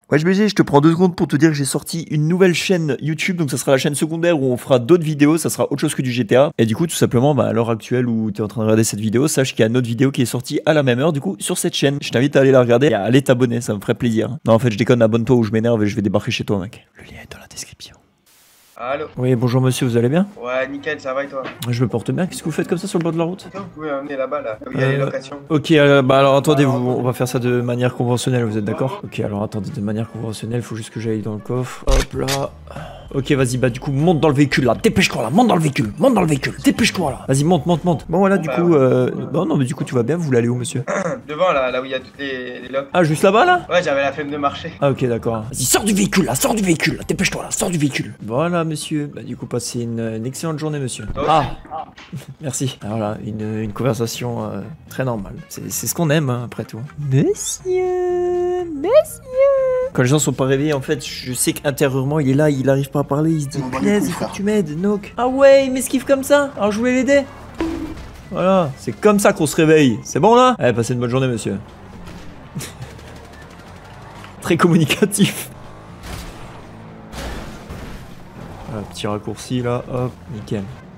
Ouais, BG, je te prends 2 secondes pour te dire que j'ai sorti une nouvelle chaîne YouTube, donc ça sera la chaîne secondaire où on fera d'autres vidéos, ça sera autre chose que du GTA. Et du coup, tout simplement, à l'heure actuelle où tu es en train de regarder cette vidéo, sache qu'il y a une autre vidéo qui est sortie à la même heure, du coup, sur cette chaîne. Je t'invite à aller la regarder et à aller t'abonner, ça me ferait plaisir. Non, en fait, je déconne, abonne-toi ou je m'énerve et je vais débarquer chez toi, mec. Le lien est dans la description. Allô? Oui, bonjour monsieur, vous allez bien? Ouais, nickel, ça va et toi? Je me porte bien, qu'est-ce que vous faites comme ça sur le bord de la route? Vous pouvez m'amener là-bas, là, où il y a les locations. Ok, alors attendez, on va faire ça de manière conventionnelle, vous êtes d'accord? Ok, alors attendez, de manière conventionnelle, faut juste que j'aille dans le coffre. Hop là. Ok, vas-y, du coup, monte dans le véhicule là, dépêche-toi là, monte dans le véhicule, dépêche-toi là. Vas-y, monte. Bon, voilà, du coup, non, mais du coup, tu vas bien, vous voulez aller où, monsieur? Devant, là où il y a toutes les locs. Ah, juste là-bas là? Ouais, j'avais la flemme de marcher. Ah, ok, d'accord. Vas-y, sors du véhicule là, dépêche-toi là, sors du véhicule. Voilà, monsieur. Bah, du coup, passez une excellente journée, monsieur. Ah, merci. Alors là, une conversation très normale. C'est ce qu'on aime, hein, après tout. Monsieur. Quand les gens sont pas réveillés, en fait, je sais qu'intérieurement, il est là, il arrive pas à parler, il se dit punaise, il faut que tu m'aides, Noc. Ah ouais, il m'esquive comme ça, alors je voulais l'aider. Voilà, c'est comme ça qu'on se réveille. C'est bon là? Allez, passez une bonne journée, monsieur. Très communicatif. Voilà, petit raccourci là, hop, nickel.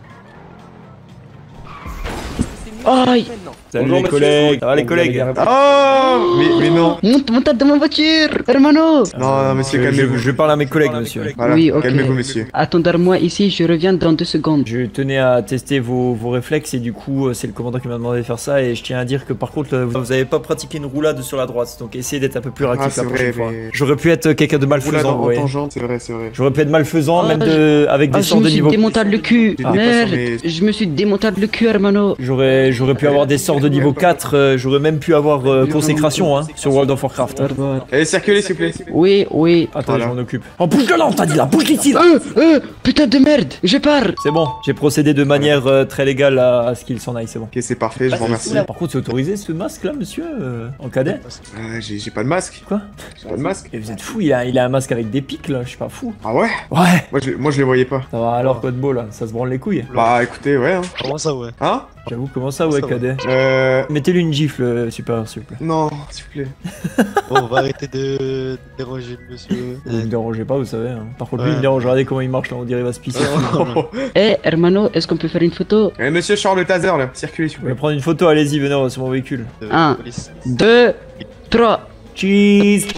Aïe! Salut les collègues, ça va les collègues? Oh mais non. Monte dans ma voiture, hermano! Non, monsieur, calmez-vous. Je parle à mes collègues, monsieur. Voilà, Oui, ok. calmez-vous, monsieur. Attendez-moi ici, je reviens dans 2 secondes. Je tenais à tester vos réflexes et du coup, c'est le commandant qui m'a demandé de faire ça. Et je tiens à dire que par contre, vous avez pas pratiqué une roulade sur la droite, donc essayez d'être un peu plus réactif Ah, c'est la prochaine vrai, fois. mais- J'aurais pu être quelqu'un de Roulade malfaisant, en ouais. tangente, c'est vrai, c'est vrai. J'aurais pu être malfaisant, Ah, même avec des je sorts me de suis niveau. démonté le cul, Ah, merde! mais- Je me suis démonté le cul, hermano! J'aurais pu avoir des sorts de niveau 4, j'aurais même pu avoir consécration hein, sur World of Warcraft. Au revoir. Allez, circulez, s'il vous plaît. Oui. Attends, Voilà. je m'en occupe. Oh, bouge de là, on t'a dit là, bouge d'ici là. Putain de merde! Je pars! C'est bon, j'ai procédé de manière très légale à ce qu'il s'en aille, c'est bon. Ok, c'est parfait, je vous remercie. Par contre, c'est autorisé ce masque là, monsieur, en cadet? J'ai pas de masque. Quoi? J'ai pas de masque. Et vous êtes fou, il a un masque avec des pics là, je suis pas fou. Ah ouais? Ouais. Moi, je les voyais pas. Ça va alors, quoi de beau là, ça se branle les couilles. Bah, écoutez, ouais, hein. Comment ça, ouais? Hein? J'avoue, comment ça, ouais, Ça va. cadet? Mettez-lui une gifle, supérieur, s'il vous plaît. Non, s'il vous plaît. Bon, on va arrêter de déranger le monsieur. Vous me dérangez pas, vous savez. Hein. Par contre, lui, il Ouais. me dérange, regardez comment il marche là, on dirait il va se pisser. Eh, hermano, est-ce qu'on peut faire une photo? Allez, monsieur Charles le taser, là. Circulez, s'il Vous vous voulez plaît. prendre une photo, allez-y, venez sur mon véhicule. Un. Police. 2, 3. Cheese.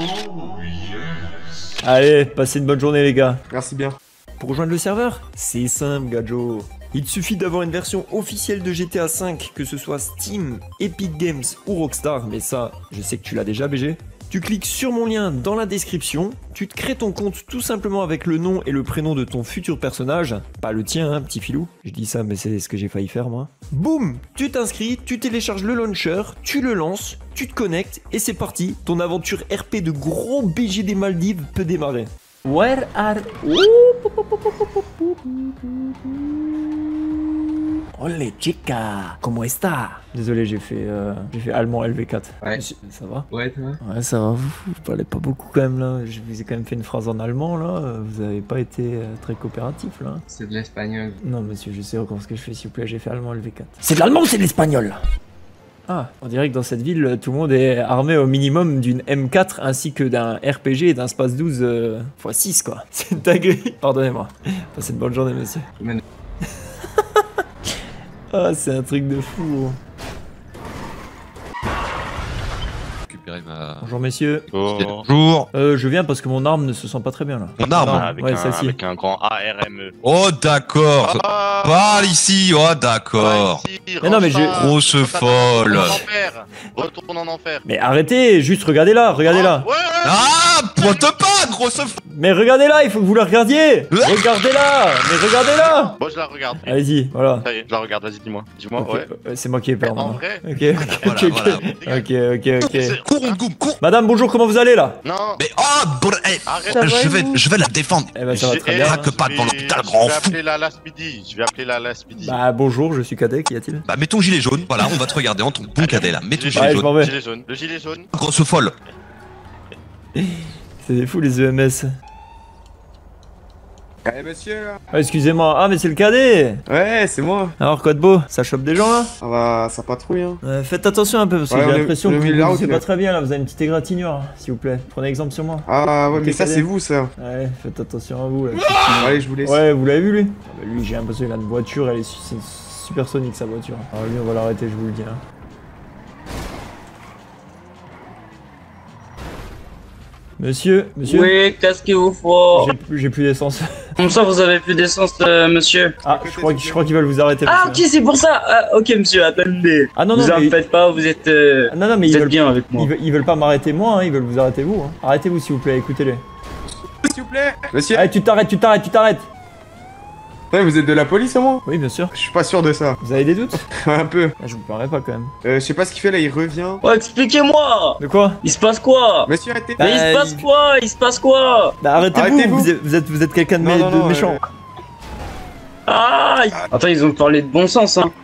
Allez, passez une bonne journée les gars. Merci bien. Pour rejoindre le serveur, c'est simple Gadjo. Il suffit d'avoir une version officielle de GTA V, que ce soit Steam, Epic Games ou Rockstar, mais ça, je sais que tu l'as déjà BG. Tu cliques sur mon lien dans la description, tu te crées ton compte tout simplement avec le nom et le prénom de ton futur personnage, pas le tien hein, petit filou, je dis ça mais c'est ce que j'ai failli faire moi. Boum, tu t'inscris, tu télécharges le launcher, tu le lances, tu te connectes et c'est parti, ton aventure RP de gros BG des Maldives peut démarrer. Where are... Olé chica, comment está? Désolé, j'ai fait allemand LV4. Ouais. Monsieur, ça va? Ouais, toi? Ouais, ça va, vous parlez pas beaucoup quand même là. Je vous ai quand même fait une phrase en allemand là. Vous avez pas été très coopératif là. C'est de l'espagnol. Non, monsieur, je sais encore ce que je fais, s'il vous plaît. J'ai fait allemand LV4. C'est de l'allemand ou c'est de l'espagnol? Ah, on dirait que dans cette ville, tout le monde est armé au minimum d'une M4 ainsi que d'un RPG et d'un Space 12 x 6 quoi. C'est une dinguerie. Pardonnez-moi. Passez une bonne journée, monsieur. Mais- Ah, c'est un truc de fou. Récupérer ma... Bonjour, messieurs. Bonjour. Je viens parce que mon arme ne se sent pas très bien là. Mon arme Non, ouais, celle-ci. Avec un grand ARME. Oh d'accord. Parle ici. Oh d'accord. Mais non, mais Grosse folle. Retourne en enfer. Mais arrêtez, juste regardez là, regardez là. Ouais, Ah, pointe pas, grosse folle. Mais regardez là, il faut que vous la regardiez. Regardez là, mais regardez là. Bon, je la regarde. Allez-y, voilà. Ça y est, je la regarde, vas-y, dis-moi. Dis-moi, Ok, ouais. c'est moi qui ai peur En maintenant. vrai Ok, ok, Voilà, ok. Cours, on goûte, cours. Madame, bonjour, comment vous allez là? Non. Mais oh, Arrête. je vais la défendre. Eh ben ça va très bien. Craque pas devant l'hôpital, grand fou. Je vais appeler la last midi. Je vais appeler la last midi. Bah bonjour, je suis cadet, qu'y a-t-il? Bah mets ton gilet jaune. Voilà, on va te regarder en ton bon cadet là. Mets ton Ouais, gilet je jaune. m'en vais. Gilet jaune. Le gilet jaune. Grosse folle. C'est des fous les EMS. Eh, monsieur, là. Ah, excusez-moi. Ah, mais c'est le cadet. Ouais, c'est moi. Alors, quoi de beau? Ça chope des gens là? Ça patrouille, hein. Faites attention un peu parce que Ouais, j'ai on est- l'impression on que est au vous milieu de la conduisez route, pas là. très bien là. Vous avez une petite égratignure, s'il vous plaît. Prenez exemple sur moi. Ah, ouais, mais Ok, ça, cadet. c'est vous, ça. Ouais, faites attention à vous là. Allez, je vous laisse. Ouais, vous l'avez vu lui? Ah, bah, lui, j'ai l'impression qu'il a une voiture, elle est c'est supersonique sa voiture. Alors lui, on va l'arrêter, je vous le dis. Hein. Monsieur. Oui, qu'est-ce qu'il vous faut? J'ai plus d'essence. Comme ça, vous avez plus d'essence, monsieur. Ah, je crois qu'ils veulent vous arrêter. Ah, ok, monsieur. c'est pour ça. Ah, ok, monsieur, attendez. Ah non, vous en mais... faites pas, vous êtes, Ah, non, mais vous ils êtes veulent... bien avec moi. Ils veulent pas m'arrêter moi, hein, ils veulent vous arrêter vous. Hein. Arrêtez-vous s'il vous plaît, écoutez-les. S'il vous plaît. Monsieur. Allez, tu t'arrêtes. Ouais, vous êtes de la police, au moins? Oui, bien sûr. Je suis pas sûr de ça. Vous avez des doutes? Un peu. Ah, je vous parlerai pas quand même. Je sais pas ce qu'il fait là, il revient. Oh, expliquez-moi. De quoi? Il se passe quoi? Monsieur, arrêtez. Mais il se passe quoi? Il se passe quoi? Bah arrêtez-vous, Arrêtez-vous. vous êtes quelqu'un de, Non, non, de méchant. Ah. Attends, ils ont parlé de bon sens, hein.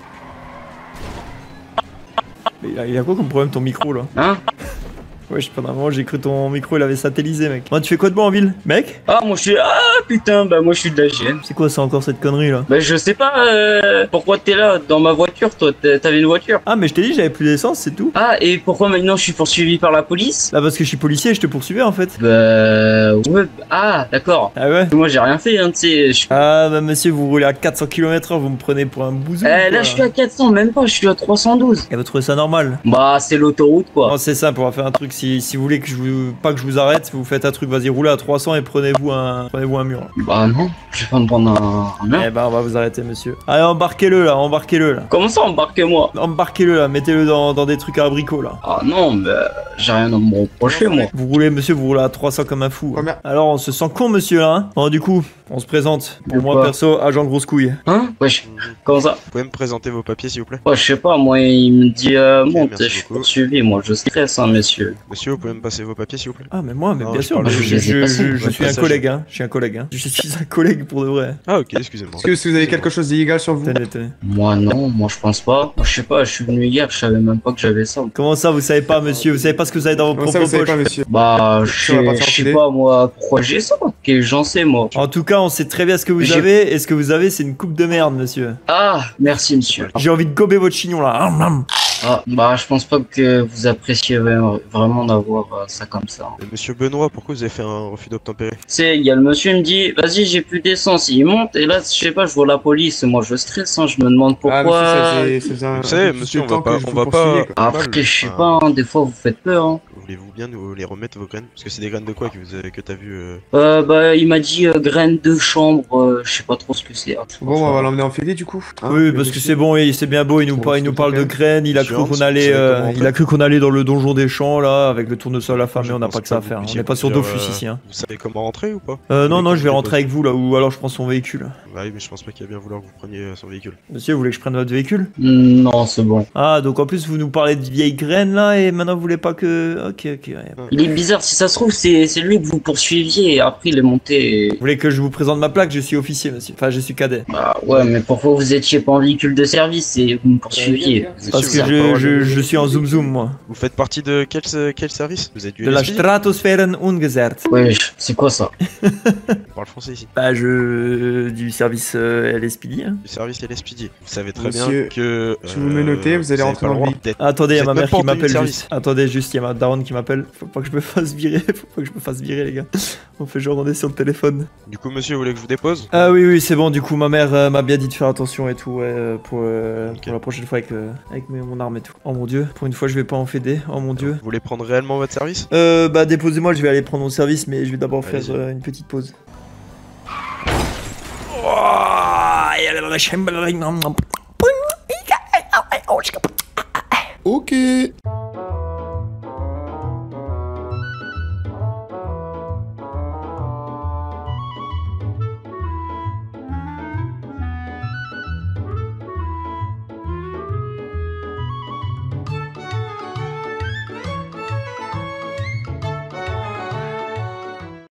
Mais il a quoi comme problème ton micro là? Hein? Ouais, je sais pas, normalement j'ai cru ton micro il avait satellisé mec. Moi tu fais quoi de bon en ville? Mec? Ah, moi je suis. Ah putain, bah moi je suis de la GN. C'est quoi ça encore cette connerie là? Bah je sais pas pourquoi t'es là dans ma voiture, toi. T'avais une voiture. Ah mais je t'ai dit j'avais plus d'essence, c'est tout. Ah, et pourquoi maintenant je suis poursuivi par la police? Là parce que je suis policier et je te poursuivais en fait. Bah. Ouais. Ah, d'accord. Ah ouais? Moi j'ai rien fait, hein, tu sais. Ah bah monsieur vous roulez à 400 km/h, vous me prenez pour un bousou. Là je suis à 400, même pas, je suis à 312. Et vous trouvez ça normal? Bah c'est l'autoroute quoi. Non c'est simple, on va faire un truc, si vous voulez que pas que je vous arrête, vous faites un truc, vas-y roulez à 300 et prenez-vous un mur. Bah non, je vais pas me prendre un mur. Eh ben on va vous arrêter monsieur. Allez embarquez-le là. Comment ça embarquez-moi? Embarquez-le là, mettez-le dans des trucs à abricots là. Ah non, bah j'ai rien à me reprocher moi. Vous roulez monsieur, vous roulez à 300 comme un fou. Ouais, mais- Alors on se sent con monsieur là hein. Bon du coup, on se présente. Pour De moi quoi? perso, agent grosse couille. Hein? Wesh, comment ça? Vous pouvez me présenter vos papiers s'il vous plaît? Ouais, je sais pas, moi il me dit monte, merci je suis beaucoup. poursuivi, moi je stresse hein monsieur. Monsieur, vous pouvez me passer vos papiers s'il vous plaît? Ah mais moi, mais Non, bien je sûr, parle mais de- je je suis un passage. collègue hein. Je suis un collègue hein. Je suis un collègue pour de vrai. Ah ok, excusez-moi. Est-ce que vous avez quelque chose d'illégal sur vous? Tenez. Moi non, moi je pense pas. Moi je sais pas, je suis venu hier, je savais même pas que j'avais ça. Comment ça vous savez pas monsieur? Vous savez pas ce que vous avez dans vos Comment ça, propres vous savez poches? pas, monsieur? Bah Ça va pas te je sais filer. pas moi pourquoi j'ai ça. Quel j'en sais moi. En tout cas, on sait très bien ce que vous J'ai- avez, et ce que vous avez, c'est une coupe de merde, monsieur. Ah, merci monsieur. J'ai envie de gober votre chignon là. Ah, bah je pense pas que vous appréciez vraiment d'avoir ça comme ça. Et monsieur Benoît, pourquoi vous avez fait un refus d'obtempérer? C'est, il y a le monsieur il me dit, vas-y j'ai plus d'essence, il monte et là je sais pas, je vois la police, moi je stresse, hein, je me demande pourquoi. Ah, monsieur, ça faisait un. Vous savez, un peu monsieur, plus de on va temps pas- que je on vous va pas- poursuivais, quoi. Après, je sais pas, hein, des fois vous faites peur. Hein. Voulez-vous bien nous les remettre vos graines? Parce que c'est des graines de quoi que t'as vu Bah il m'a dit graines de chambre, je sais pas trop ce que c'est. Hein. Bon, on va l'emmener en fédé du coup. Hein, Oui, le parce que monsieur. c'est bon, c'est bien beau, il nous parle de graines, il a cru qu'on allait, dans le donjon des champs là, avec le tournesol affamé, on n'a pas que ça à faire. On n'est pas sur Dofus ici. Hein. Vous savez comment rentrer ou pas? Non, je vais rentrer avec vous là, ou alors je prends son véhicule. Bah oui, mais je pense pas qu'il va bien vouloir que vous preniez son véhicule. Monsieur, vous voulez que je prenne votre véhicule? Non, c'est bon. Ah, donc en plus vous nous parlez de vieilles graines là, et maintenant vous voulez pas que... Ok, ouais. Il est bizarre, si ça se trouve, c'est lui que vous poursuiviez et après il est monté. Vous voulez que je vous présente ma plaque? Je suis officier, monsieur. Enfin, je suis cadet. Bah ouais, mais pourquoi vous étiez pas en véhicule de service et vous me poursuiviez? Parce que Monsieur, je suis en zoom moi. Vous faites partie de quel service? Vous êtes du De la LSPD? Stratosphären Ungezert. Ouais, c'est quoi ça? On parle français ici. Bah, du service LSPD. Hein. Du service LSPD. Vous savez très Monsieur, bien que... si vous me notez, vous allez avez rentrer pas dans le le droit d'être- Attendez, il y a Vous ma êtes mère même pas en qui tenue de m'appelle service. juste. Attendez, juste, il y a ma daronne qui m'appelle. Faut pas que je me fasse virer. Faut pas que je me fasse virer, les gars. On fait genre, on est sur le téléphone. Du coup, monsieur, vous voulez que je vous dépose? Ah oui, c'est bon. Du coup, ma mère m'a bien dit de faire attention et tout, ouais, pour la prochaine fois avec mon arme et tout. Oh mon dieu, pour une fois, je vais pas en féder. Oh mon dieu. Vous voulez prendre réellement votre service? Bah, déposez-moi, je vais aller prendre mon service, mais je vais d'abord faire Allez-y. une petite pause. Ok.